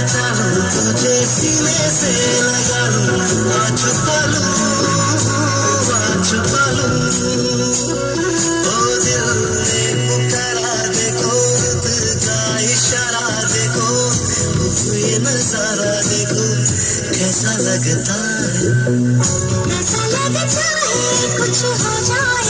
तुझे सीने से लगा लूं, छुपा लूं, छुपा लूं। ओ दिल ने पुकारा देखो, रुत का इशारा देखो, ये नजारा देखो कैसा लगता है, ऐसा लगता है कुछ हो जाए।